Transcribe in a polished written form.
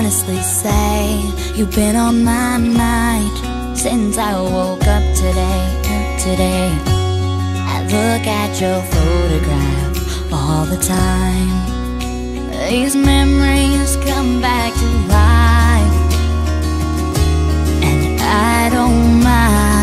honestly say you've been on my mind since I woke up today. I look at your photograph all the time. These memories come back to life, and I don't mind.